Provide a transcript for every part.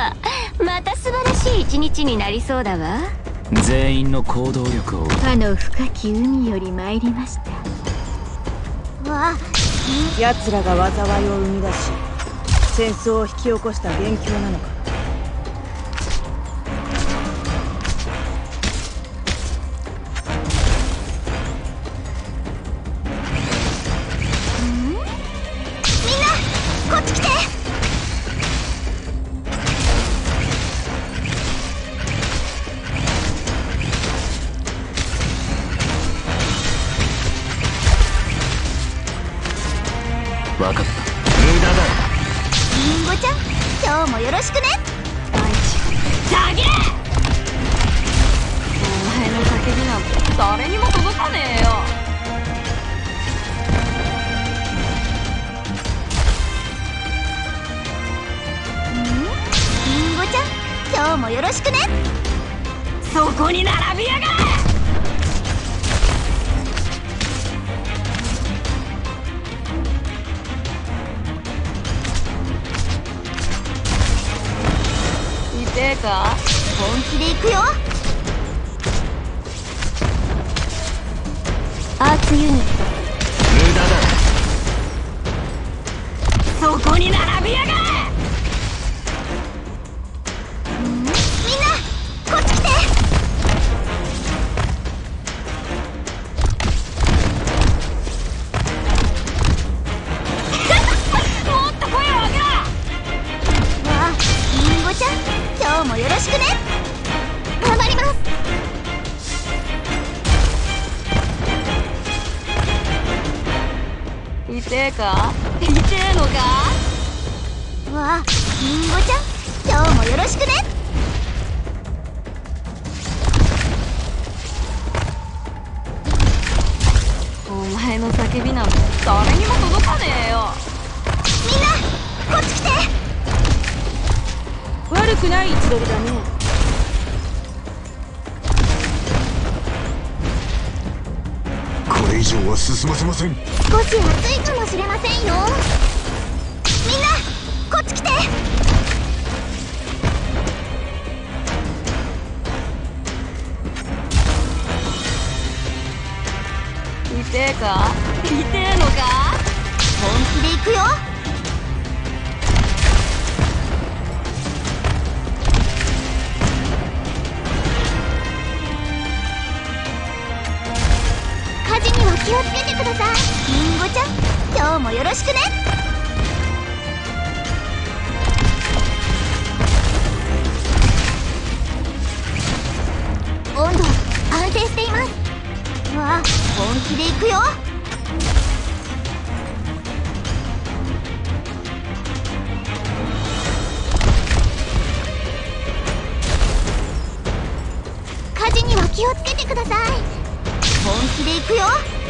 また素晴らしい一日になりそうだわ。 全員の行動力をかの深き海より参りました。 わあ、 奴らが災いを生み出し戦争を引き起こした元凶なのか。 こっち来て。 分かった。無駄だ。 リンゴちゃん、今日もよろしくね。 下げ！お前の叫びなんて誰にも届かねえよ。 リンゴちゃん、今日もよろしくね。 そこに並びやがれ！痛えか？ 本気で行くよ。アーツユニット。 無駄だ。 そこに並びやがれ！ みんなこっち来て。 もっと声を上げろ！ わあ、リンゴちゃん、今日もよろしくね。頑張ります。 痛えか？痛えのか？ わあ、リンゴちゃん、今日もよろしくね。 お前の叫びなんて誰にも届かねえよ。 みんなこっち来て。 悪くない位置取りだね。 これ以上は進ませません。 少し暑いかもしれませんよ。みんなこっち来て。 痛えか？痛えのか？ 本気で行くよ。火事には気をつけてください。リンゴちゃん、今日もよろしくね。温度安定しています。わあ、本気で行くよ。火事には気をつけてください。本気で行くよ。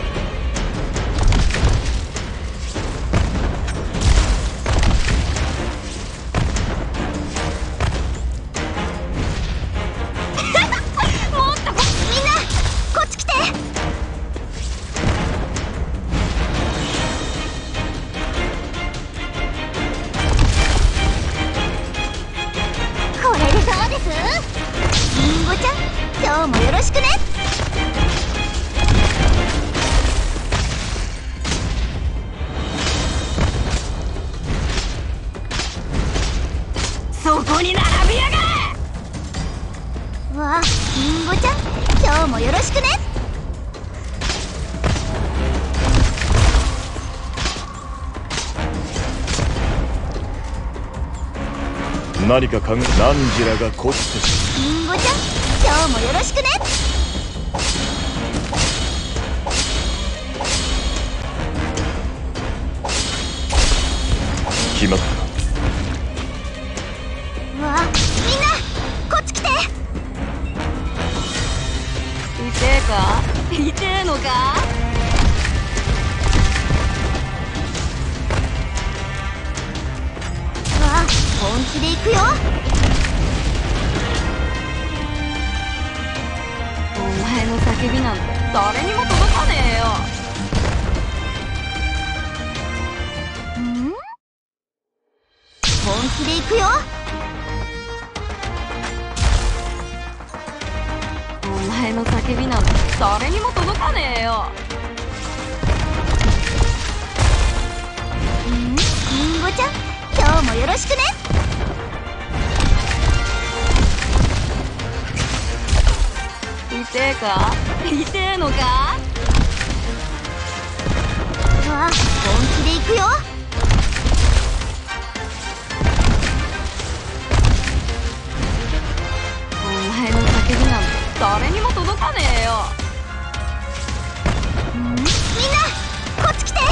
みんなこっち来て。これでどうです？リンゴちゃん、今日もよろしくね。 そこに並びやがれ！ わあ、リンゴちゃん、今日もよろしくね。 何か考え、ナンジラがこっちし。 リンゴちゃん、今日もよろしくね。 決まった。 わあ、みんなこっち来て。 痛えか？痛えのか？ わあ、本気で行くよ。 お前の叫びなんて誰にも届かねえよ。 本気で行くよ。 叫びなんて誰にも届かねえよ。 リンゴちゃん、今日もよろしくね。 痛えか？痛えのか？ わあ、本気でいくよ。 お前の叫びなんて誰にも届かねえよ。 みんなこっち来て。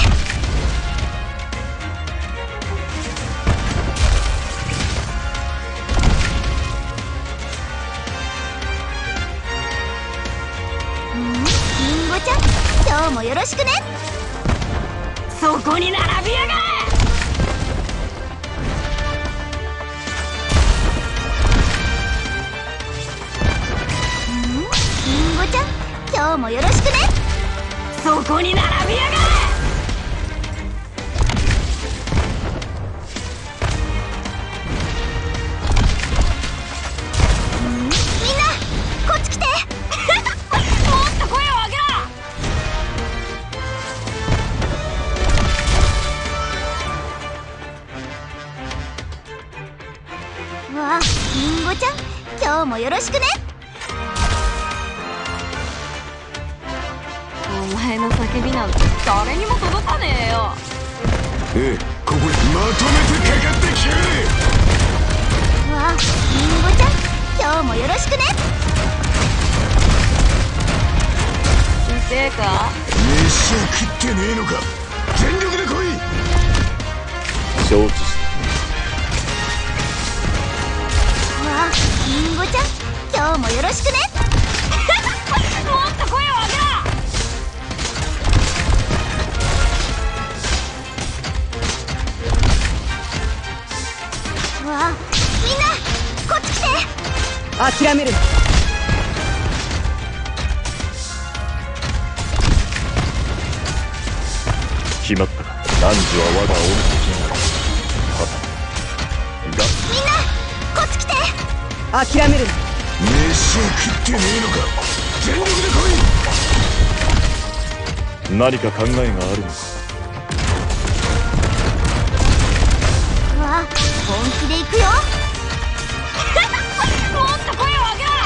リンゴちゃん、今日もよろしくね。 そこに並びやがれ。 リンゴちゃん、今日もよろしくね。 そこに並びやがれ。 みんなこっち来て。 もっと声を上げろ。 わあ、リンゴちゃん、今日もよろしくね。 お前の叫びなんて誰にも届かねえよ。 ここにまとめてかかってきやがれ。 わあ、リンゴちゃん、今日もよろしくね。 痛えか？ 飯を食ってねえのか。全力で来い。承知した。 わあ、リンゴちゃん、今日もよろしくね。 もっと声を上げろ。 わあ、みんなこっち来て。 諦めるな。 決まったか。男女は我が恩敵になる。はた。がみんなこっち来て。 諦めるな。 飯を食ってねえのか。全力で来い。何か考えがあるのか。 わあ、本気でいくよ。 もっと声を上げろ。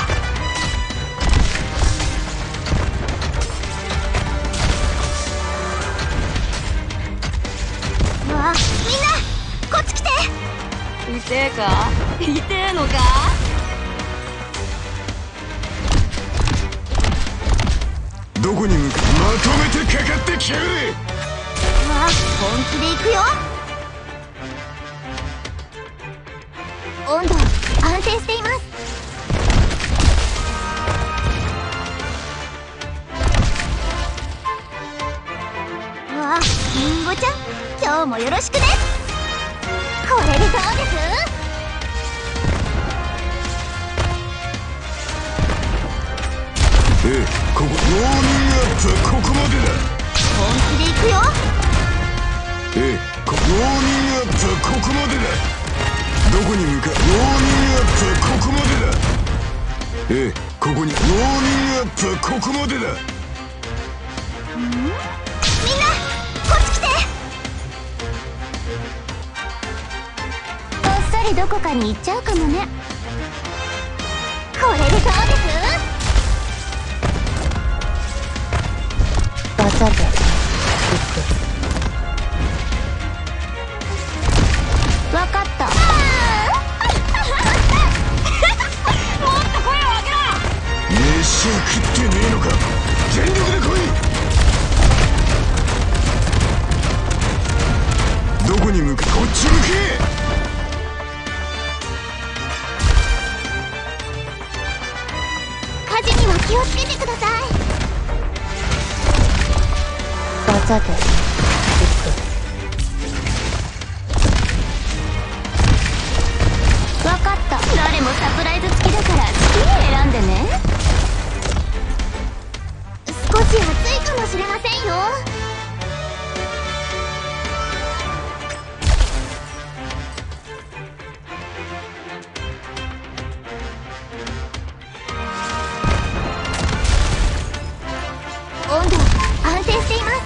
わあ、みんなこっち来て。 痛えか？痛えのか？ どこに向かう。まとめてかかってきやがれ。 わあ、本気でいくよ。温度安定しています。わあ、リンゴちゃん、今日もよろしくね。これでどうです？ ここウォーミングアップはここまでだ。 本気でいくよ。 ウォーミングアップはここまでだ。どこに向かう。ウォーミングアップはここまでだ。ここにウォーミングアップはここまでだ。 みんなこっち来て。こっそりどこかに行っちゃうかもね。これでどうです？技でわかった。もっと声を上げろ。 飯を食ってねえのか。全力で来い。どこに向かう。こっち向け。 火事には気をつけてください。技でわかった。誰もサプライズ付きだから好きに選んでね。少し暑いかもしれませんよ。 完成しています。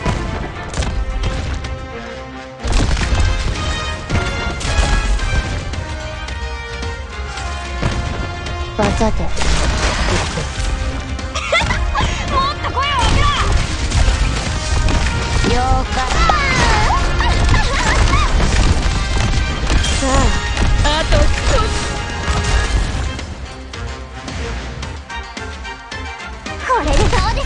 技でもっと声を上げろ。 了解。さあ、あと少し。 これでどうです？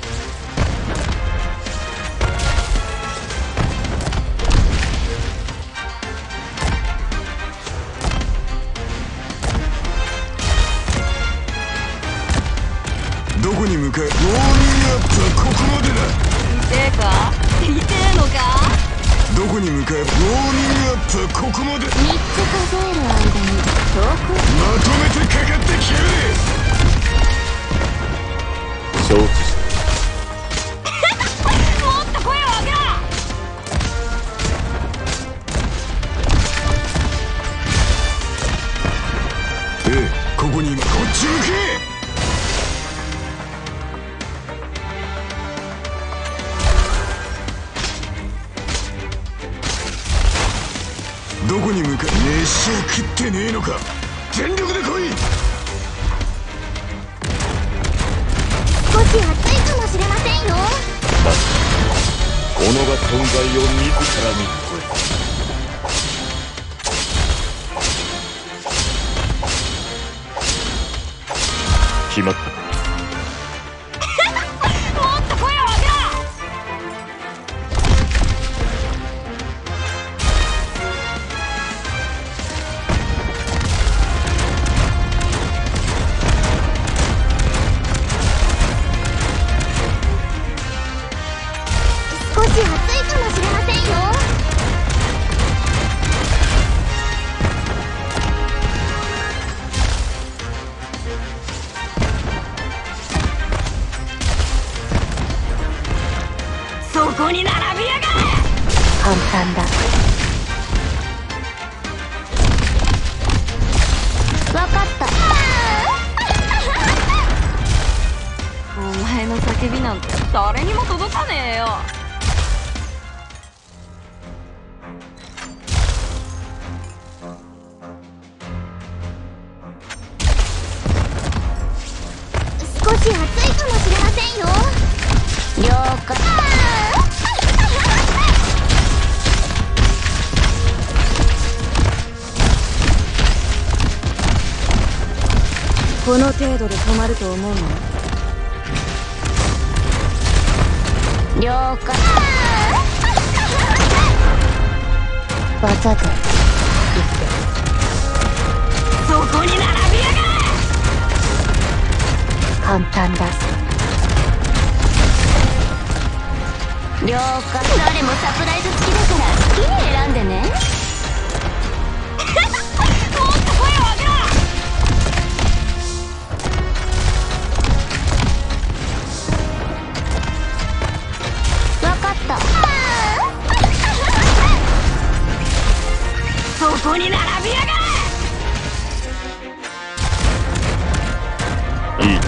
どこに向かう？ウォーミングアップはここまでだ。 痛えか？痛えのか？ どこに向かう？ウォーミングアップはここまで。 3つ数える間に遠く。 まとめてかかってきやれ。 承知した。 もっと声を上げろ。 ええ、ここに今こっち向け。どこに向かう？飯を食ってねえのか。全力で来い。 少し熱いかもしれませんよ。 だ己が存在を自らに問え。決まった。 もっと声を上げろ。 少し熱いかもしれませんよ。 そこに並びやがれ。 簡単だ。わかった。 お前の叫びなんて誰にも届かねえよ。 少し熱いかもしれませんよ。 了解。 この程度で止まると思うの？ 了解。技でそこに並びやがれ。 簡単だ。了解。誰もサプライズ付きだから好きに選んでね。 もっと声を上げろ。 わかった。 そこに並びやがれ。 いい。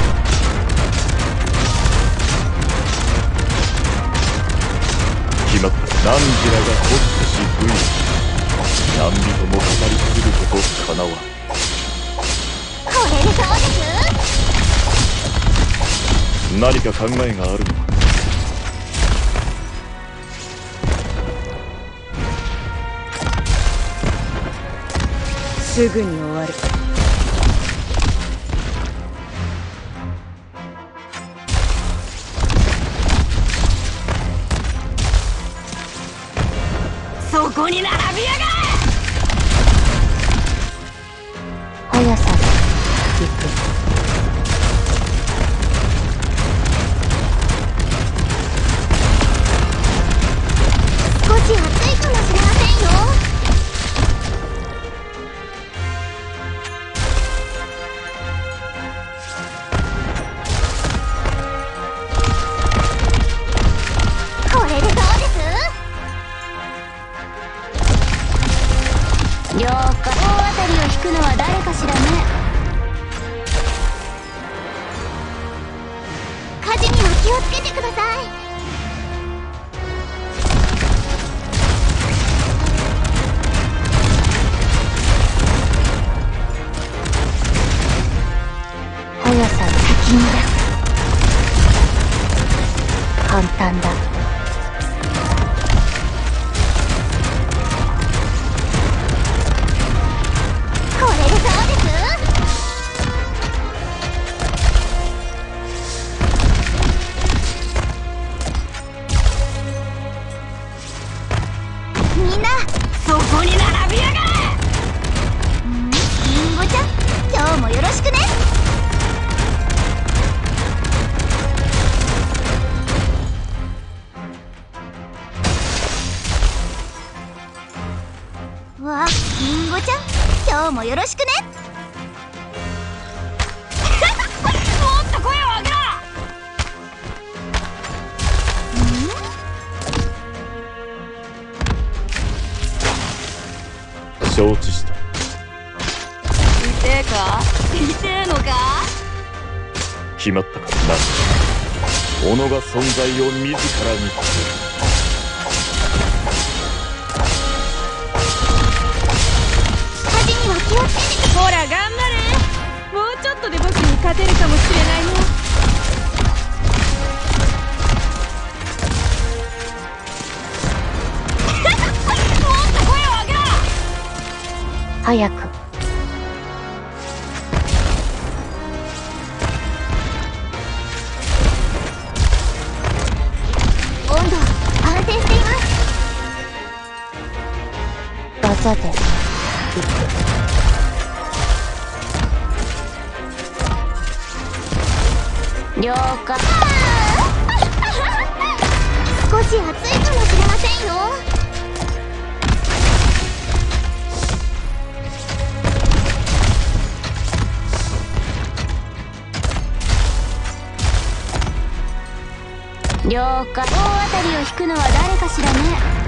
決まった。何時らがほってしぶい。何人も語り継ぐことかなわ。 これでどうです？ 何か考えがあるのか。 すぐに終わる。 そこに並びやがれ。 速さで行く。 少し熱いかもしれませんよ。これでどうです？ もよろしくね。 もっと声を上げろ。 承知した。 痛えか？痛えのか？ 決まったかな。己が存在を自らにする。 風には気をつけて。 ほら頑張れ。もうちょっとで僕に勝てるかもしれないよ。 もっと声を上げろ。 早く。 温度安定しています。 技で了解。 少し暑いかもしれませんよ。 了解。大当たりを引くのは誰かしらね。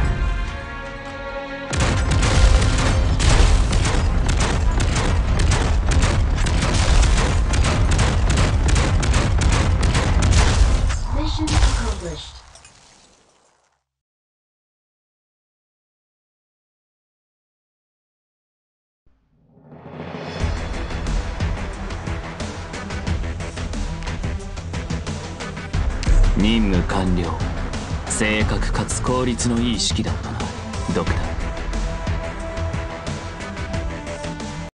任務完了。正確かつ効率のいい式だったな、ドクター。